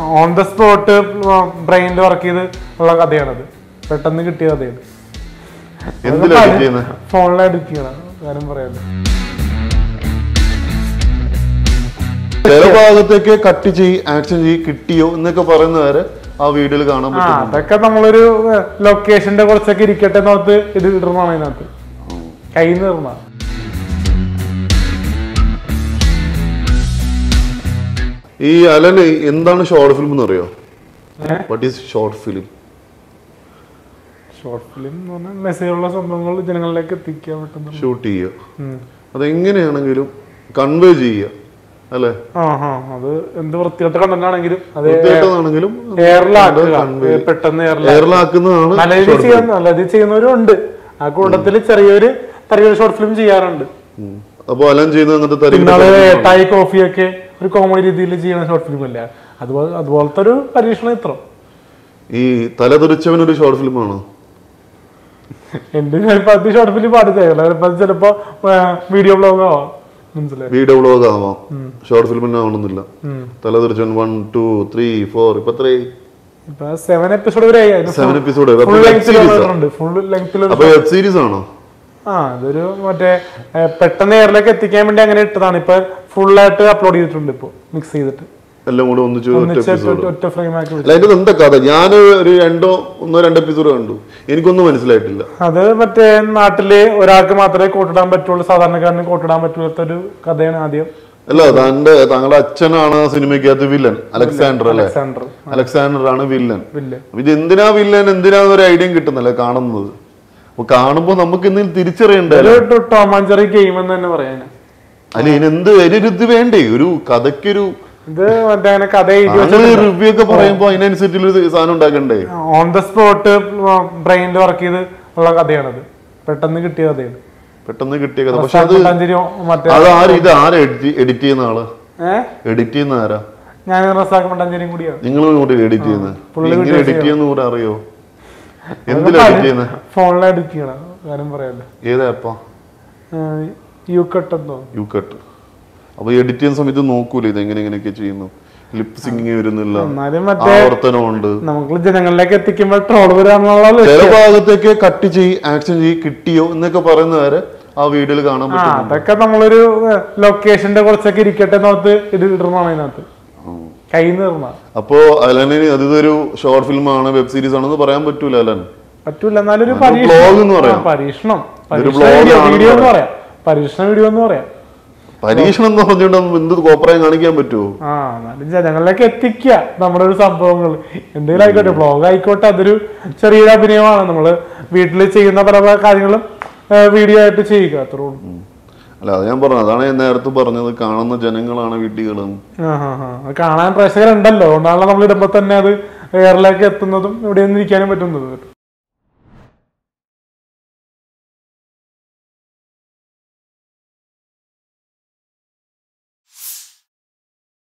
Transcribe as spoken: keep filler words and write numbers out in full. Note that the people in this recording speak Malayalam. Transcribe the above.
ഓൺ ദ സ്പോട്ട് ബ്രെയിനിൽ വർക്ക് ചെയ്ത് ഉള്ള കഥയാണത്. പെട്ടെന്ന് കിട്ടിയ കഥയാണ്. ഫോണിൽ എഡിറ്റ് ചെയ്യണം, കാര്യം പറയാല്ലോ. ചില ഭാഗത്തേക്ക് കട്ട് ചെയ്യ്, ആക്ഷൻ ചെയ്യ്, കിട്ടിയോ എന്നൊക്കെ പറയുന്നവരെ ആ വീഡിയോയിൽ കാണാൻ പറ്റും. അതൊക്കെ നമ്മളൊരു ലൊക്കേഷന്റെ കുറച്ചൊക്കെ ഇരിക്കട്ടെ എന്നോർത്ത് ഇത് ഇടണമാണ് അതിനകത്ത്, കയ്യിൽ നിന്ന് ഇടണ. ഈ അലന് എന്താണ് ഷോർട്ട് ഫിലിം എന്ന് അറിയോ? What is short film? Short film എന്ന് പറഞ്ഞാൽ മെസ്സേജുള്ള സംഭവങ്ങൾ ജനങ്ങളിലേക്ക് എത്തിക്കാൻ പറ്റുന്ന, ഷൂട്ട് ചെയ്യുക, അതെങ്ങനെയാണെങ്കിലും കൺവേ ചെയ്യുക അല്ലേ? അത് എന്ത് വൃത്തികെട്ട കണ്ടന്റ് ആണെങ്കിലും പെട്ടെന്ന് എയറിലാക്കുന്നതാണ്. നല്ലത് ചെയ്യുന്നവരും ഉണ്ട്. ആ കൂട്ടത്തില് ചെറിയൊരു ചെറിയൊരു ഷോർട്ട് ഫിലിം ചെയ്യാറുണ്ട്. അപ്പൊ അലൻ ചെയ്യുന്ന ടൈ കോഫിയൊക്കെ ഒരു കോമഡി രീതിയിൽ ചെയ്യുന്ന ഷോർട്ട് ഫിലിം അല്ല, അതുപോലെ അതുപോലത്തെ ഒരു പരീക്ഷണം ഇത്രം. ഈ തലതെറിച്ചവൻ ഒരു ഷോർട്ട് ഫിലിം ആണോ? എന്റെ ചിലപ്പോ ഷോർട്ട് ഫിലിം പാടില്ല, ചിലപ്പോ വീഡിയോ ബ്ലോഗ് ആവാം, മനസ്സിലായി? വീഡിയോ ബ്ലോഗ് ആവാം, ഷോർട്ട് ഫിലിമിന് ആവണമെന്നില്ല. തലതെറിച്ചവൻ വൺ ടു ത്രീ ഫോർ ഇപ്പൊ സെവൻ എപ്പിസോഡ് വരെ സെവൻ എപ്പിസോഡ് അപ്പൊ വെബ് സീരീസ് ആണോ? ആ അതൊരു മറ്റേ പെട്ടെന്ന് എയറിലേക്ക് എത്തിക്കാൻ വേണ്ടി അങ്ങനെ ഇട്ടതാണ്. ഇപ്പൊ ഫുൾ ആയിട്ട് അപ്ലോഡ് ചെയ്തിട്ടുണ്ട്, ഇപ്പൊ മിക്സ് ചെയ്തിട്ട് എല്ലാം കൂടെ ഒന്നിച്ച് ഒറ്റ ഫ്രെയിം ആക്കി. അതിന്റെ എന്താ കഥ? ഞാൻ ഒരു രണ്ടോ ഒന്നോ രണ്ടോ എപ്പിസോഡ് കണ്ടു, എനിക്കൊന്നും മനസ്സിലായിട്ടില്ല. അത് മറ്റേ നാട്ടില് ഒരാൾക്ക് മാത്രമേ കോട്ടിടാൻ പറ്റുള്ളൂ, സാധാരണക്കാരന് കോട്ടിടാൻ പറ്റാത്ത ഒരു കഥയാണ് ആദ്യം. അല്ല, തന്റെ താങ്കളുടെ അച്ഛനാണ് സിനിമയ്ക്കകത്ത് വില്ലൻ, അലക്സാണ്ടർ അല്ലെ? അലക്സാണ്ടർ ആണ് വില്ലൻ. ഇത് എന്തിനാ വില്ലൻ, എന്തിനാ ഒരു ഐഡിയ കിട്ടുന്നല്ലേ കാണുന്നത്. അപ്പൊ കാണുമ്പോ നമുക്ക് എന്തെങ്കിലും തിരിച്ചറിയണ്ടേ? ടോം ആൻഡ് ജെറി ഗെയിം എന്ന് തന്നെ പറയാനാ. അല്ല, ഇതിനെന്ത് ഇത് വേണ്ടേ? ഒരു കഥയ്ക്കൊരു ഇത് മറ്റേ കഥ റിവ്യൂ ഒക്കെ പറയുമ്പോ അതിനനുസരിച്ചുള്ള സാധനം ഉണ്ടാക്കണ്ടേ? ഓൺ ദ സ്പോട്ട് ബ്രെയിനിൽ വർക്ക് ചെയ്ത് ഉള്ള കഥയാണത്. പെട്ടെന്ന് കിട്ടിയ കഥയാണ്. പെട്ടെന്ന് കിട്ടിയ കഥ. പക്ഷെ അത് അത് ആര് ഇത് ആരാ എഡിറ്റ് ചെയ്യുന്ന ആള്? എഡിറ്റ് ചെയ്യുന്ന ആരാ? ഞാൻ റസാഖ് മട്ടാഞ്ചേരിയും കൂടിയാണ്. നിങ്ങളും കൂടി എഡിറ്റ് ചെയ്യുന്നത്? എഡിറ്റ് ചെയ്യുന്ന കൂടെ അറിയോ? എന്തിനാ എഡിറ്റ് ചെയ്യുന്നത്? ഫോണിൽ എഡിറ്റ് ചെയ്യണം, കാര്യം പറയാല്ലോ. ഏതാ ആപ്പാ? യു കട്ട് എന്തോ. YouCut. അപ്പൊ എഡിറ്റ് ചെയ്യുന്ന സമയത്ത് നോക്കൂലേ ഇത് എങ്ങനെ എങ്ങനെയൊക്കെ ചെയ്യുന്നു? ലിപ് സിംഗിങ് വരുന്നില്ല, ആവർത്തനമുണ്ട്. നമുക്ക് ജനങ്ങളിലേക്ക് എത്തിക്കുമ്പോൾ ട്രോൾ വരാനുള്ള ചില ഭാഗത്തേക്ക് കട്ട് ചെയ്യ്, ആക്ഷൻ ചെയ്യ്, കിട്ടിയോ എന്നൊക്കെ പറയുന്നവരെ ആ വീഡിയോയിൽ കാണാൻ പറ്റും. അതൊക്കെ നമ്മളൊരു ലൊക്കേഷന്റെ കുറച്ചൊക്കെ ഇരിക്കട്ടെ എന്നോർത്ത് ഇത് ഇടണമാണ് അതിനകത്ത്, കയ്യിൽ നിന്ന് ഇടണ. അപ്പൊ അലന് അതൊരു ഷോർട്ട് ഫിലിം ആണ്, വെബ് സീരീസ് ആണെന്ന് പറയാൻ പറ്റൂല അലൻ? പറ്റൂല. എന്നാലൊരു ബ്ലോഗ് എന്ന് പറയാം, പരീക്ഷണം വീഡിയോ എന്ന് പറയാം, പരീക്ഷണ വീഡിയോ എന്ന് പറയാം. പരീക്ഷണം എന്ന് പറഞ്ഞുകൊണ്ട് എന്ത് കോപ്രായം കാണിക്കാൻ പറ്റുമോ? ആ എന്നാലും ജനങ്ങളിലേക്ക് എത്തിക്കുക നമ്മുടെ ഒരു സംഭവങ്ങൾ എന്തെങ്കിലും ആയിക്കോട്ടെ, ബ്ലോഗ് ആയിക്കോട്ടെ, അതൊരു ചെറിയൊരു അഭിനയമാണ്. നമ്മള് വീട്ടിൽ ചെയ്യുന്ന പല പല കാര്യങ്ങളും വീഡിയോ ആയിട്ട് ചെയ്യുക, അത്രേ ഉള്ളൂ. അല്ല, അത് ഞാൻ പറഞ്ഞു, അതാണ് ഞാൻ നേരത്തെ പറഞ്ഞത്, കാണുന്ന ജനങ്ങളാണ് വീട്ടുകളും. കാണാൻ പ്രേക്ഷകരുണ്ടല്ലോ, അതുകൊണ്ടാണല്ലോ നമ്മൾ ഇടുമ്പോ തന്നെ അത് എയറിലേക്ക് എത്തുന്നതും എവിടെയൊന്നും ഇരിക്കാനും പറ്റുന്നത്.